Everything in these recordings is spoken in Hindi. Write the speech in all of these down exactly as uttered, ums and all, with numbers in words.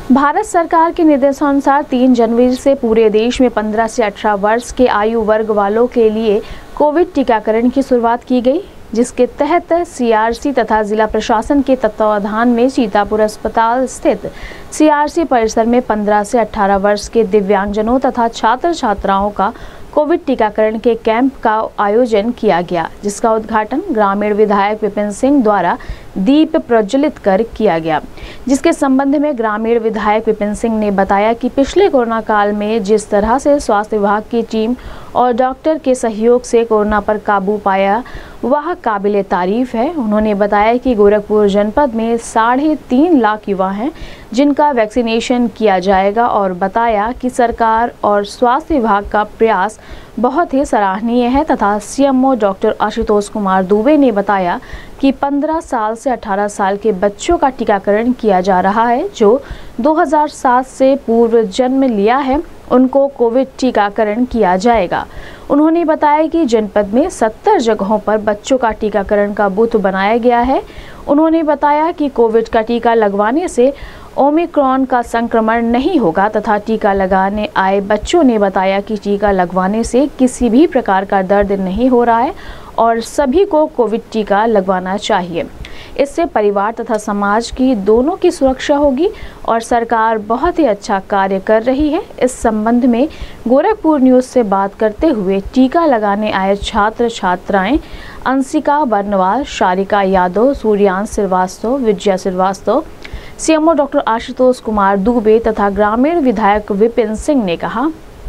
भारत सरकार के निर्देशानुसार तीन जनवरी से पूरे देश में पंद्रह से अठारह वर्ष के आयु वर्ग वालों के लिए कोविड टीकाकरण की शुरुआत की गई, जिसके तहत सीआरसी तथा जिला प्रशासन के तत्वावधान में सीतापुर अस्पताल स्थित सीआरसी परिसर में पंद्रह से अठारह वर्ष के दिव्यांगजनों तथा छात्र छात्राओं का कोविड टीकाकरण के कैंप का आयोजन किया गया, जिसका उद्घाटन ग्रामीण विधायक विपिन सिंह द्वारा दीप प्रज्वलित कर किया गया। जिसके संबंध में ग्रामीण विधायक विपिन सिंह ने बताया कि पिछले कोरोना काल में जिस तरह से स्वास्थ्य विभाग की टीम और डॉक्टर के सहयोग से कोरोना पर काबू पाया वह काबिले तारीफ है। उन्होंने बताया कि गोरखपुर जनपद में साढ़े तीन लाख युवा हैं जिनका वैक्सीनेशन किया जाएगा और बताया कि सरकार और स्वास्थ्य विभाग का प्रयास बहुत ही सराहनीय है तथा सीएमओ डॉक्टर आशुतोष कुमार दुबे ने बताया कि पंद्रह साल से अठारह साल के बच्चों का टीकाकरण किया जा रहा है जो दो हज़ार सात से पूर्व जन्म लिया है, उनको कोविड टीकाकरण किया जाएगा। उन्होंने बताया कि जनपद में सत्तर जगहों पर बच्चों का टीकाकरण का बूथ बनाया गया है। उन्होंने बताया कि कोविड का टीका लगवाने से ओमिक्रॉन का संक्रमण नहीं होगा तथा टीका लगाने आए बच्चों ने बताया कि टीका लगवाने से किसी भी प्रकार का दर्द नहीं हो रहा है और सभी को कोविड टीका लगवाना चाहिए। इससे परिवार तथा समाज की दोनों की सुरक्षा होगी और सरकार बहुत ही अच्छा कार्य कर रही है। इस संबंध में गोरखपुर न्यूज़ से बात करते हुए टीका लगाने आए छात्र छात्राएं अंशिका बर्नवाल, शारिका यादव, सूर्यांश श्रीवास्तव, विजया श्रीवास्तव, सीएमओ डॉक्टर आशुतोष कुमार दुबे तथा ग्रामीण विधायक विपिन सिंह ने कहा।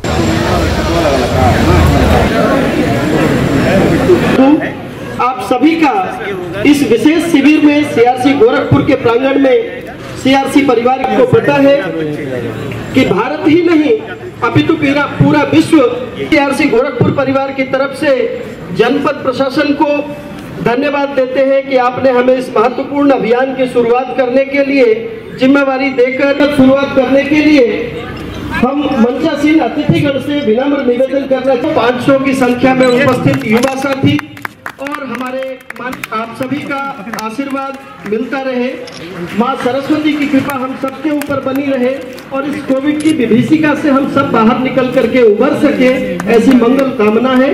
आप सभी का इस विशेष शिविर में सीआरसी गोरखपुर के प्रांगण में सीआरसी परिवार को पता है कि भारत ही नहीं अपितु पूरा पूरा विश्व सीआरसी गोरखपुर परिवार की तरफ से जनपद प्रशासन को धन्यवाद देते हैं कि आपने हमें इस महत्वपूर्ण अभियान की शुरुआत करने के लिए जिम्मेवारी देकर शुरुआत करने के लिए हम मंचासीन अतिथिगण से विनम्र निवेदन करना चाहते हैं। पाँच सौ की संख्या में उपस्थित युवा साथी और हमारे आप सभी का आशीर्वाद मिलता रहे, माँ सरस्वती की कृपा हम सबके ऊपर बनी रहे और इस कोविड की विभीषिका से हम सब बाहर निकल करके उभर सके, ऐसी मंगल कामना है।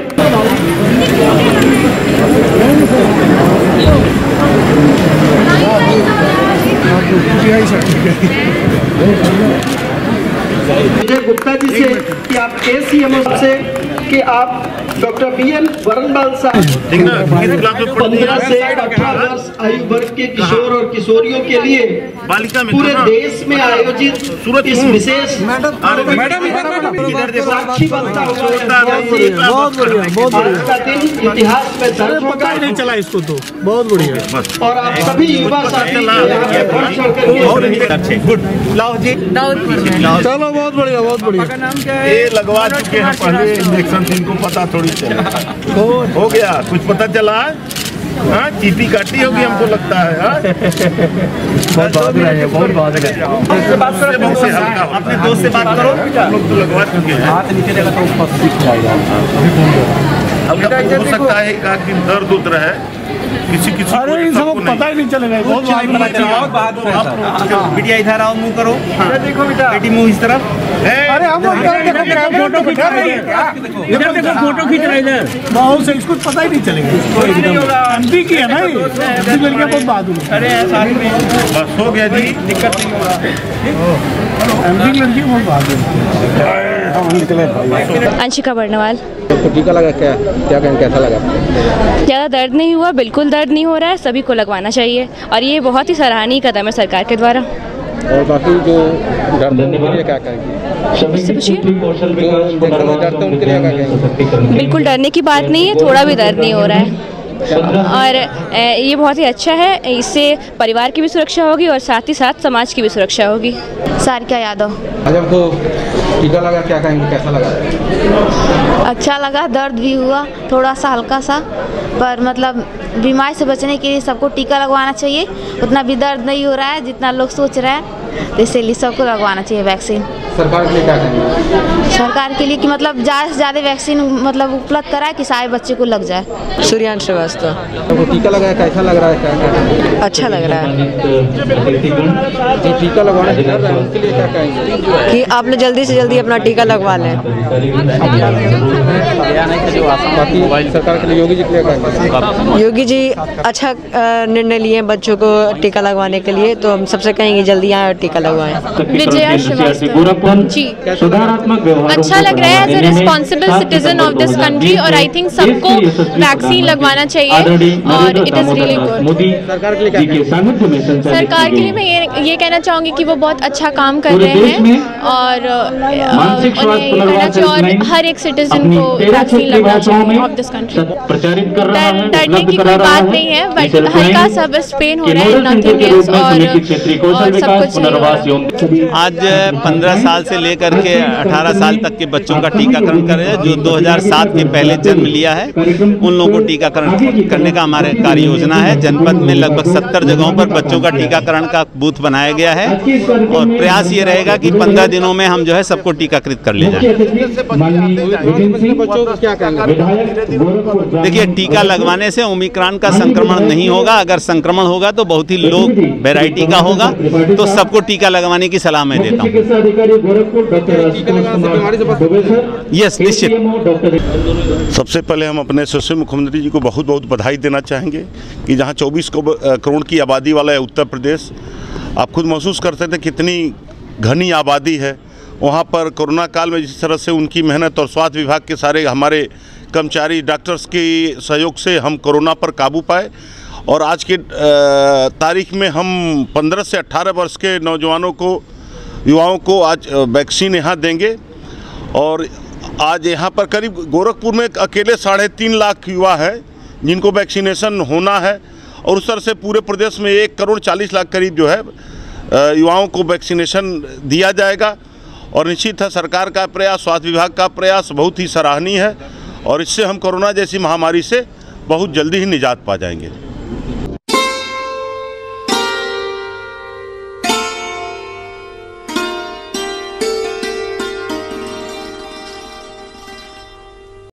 विजय गुप्ता जी से कि आप एसीएमओ से कि आप डॉक्टर बी एन वरणबाल साहब पंद्रह से अठारह वर्ष आयु वर्ग के किशोर और किशोरियों के लिए पूरे देश में आयोजित इस विशेष साक्षी बनता हुआ आज का दिन इतिहास में दर्ज होगा। नहीं चला इसको तो बहुत बढ़िया और आप सभी युवा साथी यहाँ पे बढ़ चढ़ करके चलो बहुत बढ़िया बहुत बढ़िया। ये लगवा चुके हैं पहले इंजेक्शन, इनको पता थोड़ी चला हो गया, कुछ पता चला हाँ चीटी काटी होगी हमको लगता है। हाँ बहुत बहादुर है, बहुत बहादुर है। अपने दोस्त से बात करो, हम लोग तो लगवा चुके हैं। हाथ नीचे देगा तो ऊपर सीख जाएगा। अब हो सकता है एक आध दिन दर्द उतर है किसी किसी अरे इन सबको पता ही नहीं चलेगा। बहुत बहादुर है। बिटिया इधर आओ, मुंह करो, देखो बेटा, बेटी मुंह इस तरफ। अरे हम फोटो खींच रहे हैं, इधर देखो फोटो खींच रहे हैं बहुत से, इसको पता ही नहीं चलेगा। एमपी की है ना ये, लड़कियां बहुत बहादुर है। अरे बस हो गया जी, दिक्कत नहीं होगा। एमपी की लड़की बहुत बहादुर है। अंशिका बर्नवाल। तो टीका लगा क्या क्या कहें, कैसा लगा? ज़्यादा दर्द नहीं हुआ, बिल्कुल दर्द नहीं हो रहा है, सभी को लगवाना चाहिए और ये बहुत ही सराहनीय कदम है सरकार के द्वारा। और बाकी जो डरते हैं उनके लिए क्या कहेंगे? उससे पूछिए। डरते हैं उनके लिए क्या कहेंगे? बिल्कुल डरने की बात नहीं है, थोड़ा भी दर्द नहीं हो रहा है और ये बहुत ही अच्छा है। इससे परिवार की भी सुरक्षा होगी और साथ ही साथ समाज की भी सुरक्षा होगी। सारिका यादव। जब तो टीका लगा क्या कहेंगे, कैसा लगा? अच्छा लगा, दर्द भी हुआ थोड़ा सा हल्का सा, पर मतलब बीमारी से बचने के लिए सबको टीका लगवाना चाहिए। उतना भी दर्द नहीं हो रहा है जितना लोग सोच रहे हैं, तो इसीलिए सबको लगवाना चाहिए वैक्सीन। सरकार के लिए क्या कहेंगे? सरकार के लिए कि मतलब ज़्यादा से ज़्यादा वैक्सीन मतलब उपलब्ध कराए कि सारे बच्चे को लग जाए। सूर्यांश श्रीवास्तव। तो टीका लगाया कैसा लग रहा है, क्या क्या अच्छा लग रहा है। जो टीका लगवाने के लिए उनके लिए क्या कहेंगे? कि आप लोग जल्दी से जल्दी अपना टीका लगवा लें। बाकी सरकार के लिए योगी जी के लिए क्या कहेंगे? योगी जी अच्छा निर्णय लिए बच्चों को टीका लगवाने के लिए, तो हम सबसे कहेंगे जल्दी आए और टीका लगवाएं। विजया श्रीवास्तव जी, अच्छा लग रहा है as a responsible citizen of this country, और आई थिंक सबको वैक्सीन लगवाना चाहिए और इट इज़ रियली गुड। सरकार के लिए क्या कहेंगे? सरकार के लिए मैं ये ये कहना चाहूँगी कि वो बहुत अच्छा काम कर रहे हैं और उन्हें ये कहना चाहिए और हर एक सिटीजन को वैक्सीन लगना चाहिए ऑफ दिस कंट्री। डरने की कोई बात नहीं है, बट हल्का सा बस पेन हो रहा है, नथिंग एल्स, और और सब कुछ सही होगा। आज पंद्रह साल से लेकर के अठारह साल तक के बच्चों का टीकाकरण कर रहे हैं जो दो हज़ार सात के पहले जन्म लिया है, उन लोगों को टीकाकरण करने का हमारे कार्य योजना है। जनपद में लगभग सत्तर जगहों पर बच्चों का टीकाकरण का बूथ बनाया गया है और प्रयास ये रहेगा कि पंद्रह दिनों में हम जो है सबको टीकाकृत कर ले जाए। देखिए, टीका लगवाने से ओमिक्रॉन का संक्रमण नहीं होगा, अगर संक्रमण होगा तो बहुत ही लो वैरायटी का होगा, तो सबको टीका लगवाने की सलाह मैं देता हूँ। यस, निश्चित। सबसे पहले हम अपने यशस्वी मुख्यमंत्री जी को बहुत बहुत बधाई देना चाहेंगे कि जहाँ चौबीस करोड़ की आबादी वाला है उत्तर प्रदेश, आप खुद महसूस करते थे कितनी घनी आबादी है। वहाँ पर कोरोना काल में जिस तरह से उनकी मेहनत और स्वास्थ्य विभाग के सारे हमारे कर्मचारी डॉक्टर्स के सहयोग से हम कोरोना पर काबू पाए, और आज के तारीख में हम पंद्रह से अठारह वर्ष के नौजवानों को, युवाओं को आज वैक्सीन यहाँ देंगे। और आज यहाँ पर करीब गोरखपुर में अकेले साढ़े तीन लाख युवा है जिनको वैक्सीनेशन होना है, और उस तरह से पूरे प्रदेश में एक करोड़ चालीस लाख करीब जो है युवाओं को वैक्सीनेशन दिया जाएगा। और निश्चित है सरकार का प्रयास, स्वास्थ्य विभाग का प्रयास बहुत ही सराहनीय है, और इससे हम कोरोना जैसी महामारी से बहुत जल्दी ही निजात पा जाएंगे।